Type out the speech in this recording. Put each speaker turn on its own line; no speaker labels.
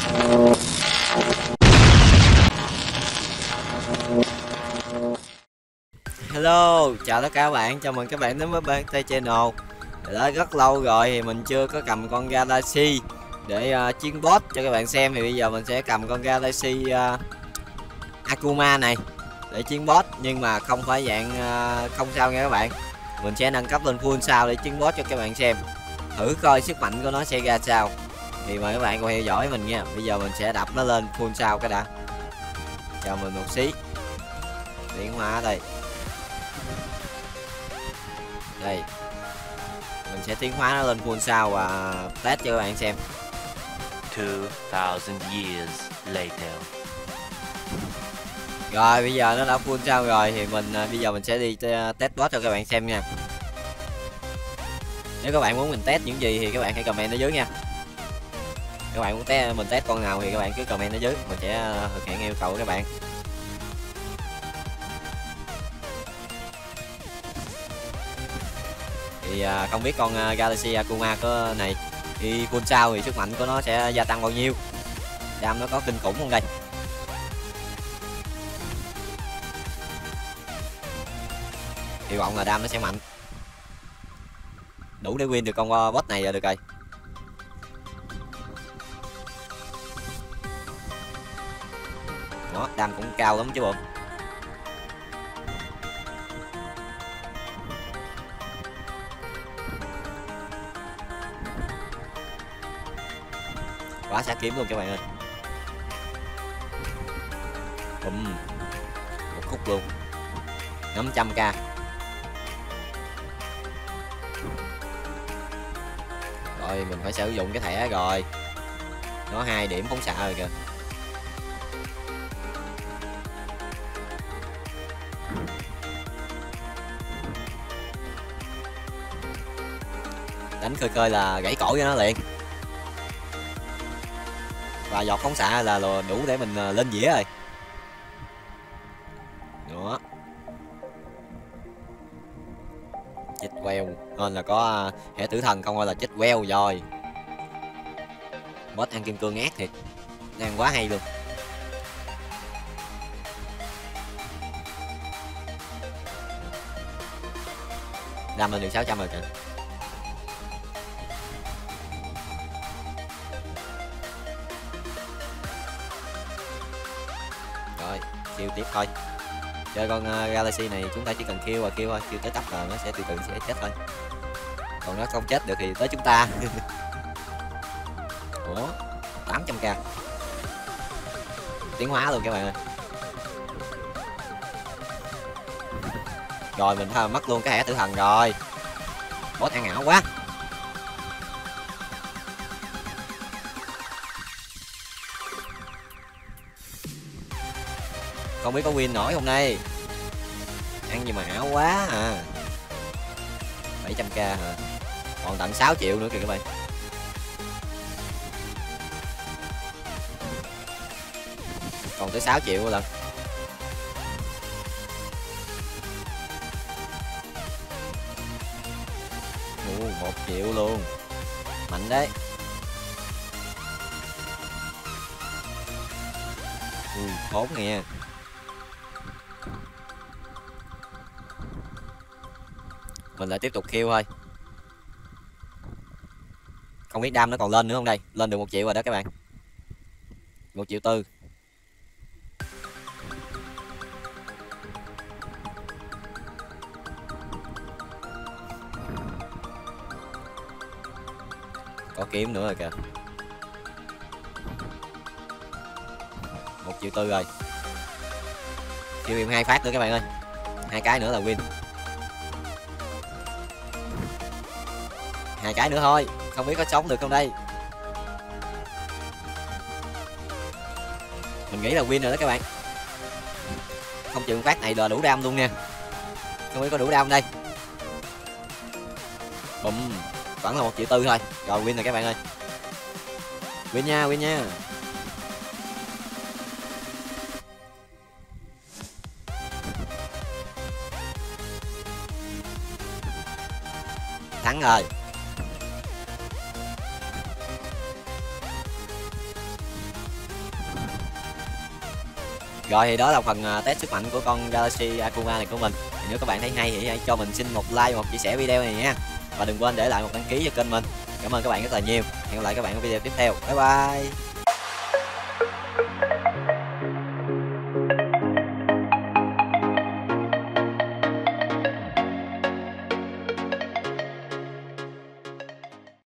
Hello, chào tất cả các bạn, chào mừng các bạn đến với BT Channel. Đã rất lâu rồi thì mình chưa có cầm con Galaxy để chiến boss cho các bạn xem. Thì bây giờ mình sẽ cầm con Galaxy Akuma này để chiến boss, nhưng mà không phải dạng không sao nha các bạn. Mình sẽ nâng cấp lên full sao để chiến boss cho các bạn xem, thử coi sức mạnh của nó sẽ ra sao. Thì mời các bạn cùng theo dõi mình nha. Bây giờ mình sẽ đập nó lên full sao cái đã. Cho mình một xí tiến hóa ở đây. Đây, mình sẽ tiến hóa nó lên full sao và test cho các bạn xem.
2000 years later.
Rồi bây giờ nó đã full sao rồi thì bây giờ mình sẽ đi test boss cho các bạn xem nha. Nếu các bạn muốn mình test những gì thì các bạn hãy comment ở dưới nha. Các bạn muốn mình test con nào thì các bạn cứ comment ở dưới, mình sẽ thực hiện yêu cầu của các bạn. Thì không biết con Galaxy Akuma có này thì full sao thì sức mạnh của nó sẽ gia tăng bao nhiêu, đam nó có kinh khủng không đây. Hy vọng là đam nó sẽ mạnh, đủ để win được con boss này là được rồi. Đó, đam cũng cao lắm chứ bộ. Quá xả kiếm luôn các bạn ơi. Một khúc luôn, 500k. Rồi mình phải sử dụng cái thẻ rồi, nó 2 điểm phóng xạ rồi kìa. Đánh khơi khơi là gãy cổ cho nó liền, và giọt phóng xạ là đủ để mình lên dĩa rồi. Đó, chết queo nên là có hệ tử thần, không gọi là chết queo rồi. Boss ăn kim cương ác thiệt, đang quá hay luôn. Đam lên được 600 rồi kìa. Rồi siêu tiếp thôi. Chơi con Galaxy này chúng ta chỉ cần kill thôi, kill tới tấp là nó sẽ từ từ sẽ chết thôi, còn nó không chết được thì tới chúng ta. Ủa, 800k tiến hóa luôn các bạn ơi. Rồi mình mất luôn cái thẻ tử thần rồi, boss ăn ảo quá. Không biết có win nổi không đây, ăn gì mà ảo quá à. 700k hả, còn tận 6 triệu nữa kìa các bạn. Còn tới 6 triệu lần. Ồ, 1 triệu luôn, mạnh đấy. Khốn nè. Mình lại tiếp tục kill thôi. Không biết đam nó còn lên nữa không đây. Lên được 1 triệu rồi đó các bạn, 1 triệu tư. Có kiếm nữa rồi kìa, 1 triệu tư rồi. Kill thêm 2 phát nữa các bạn ơi, 2 cái nữa là win. 2 cái nữa thôi, không biết có sống được không đây. Mình nghĩ là win rồi đó các bạn, không chừng phát này là đủ đam luôn nha. Không biết có đủ đam đây. Bùm, vẫn là 1 triệu tư thôi. Rồi win rồi các bạn ơi, win nha, win nha. Thắng rồi. Rồi thì đó là phần test sức mạnh của con Galaxy Akuma này của mình. Thì nếu các bạn thấy hay thì hãy cho mình xin một like, một chia sẻ video này nha. Và đừng quên để lại một đăng ký cho kênh mình. Cảm ơn các bạn rất là nhiều. Hẹn gặp lại các bạn ở video tiếp theo. Bye bye.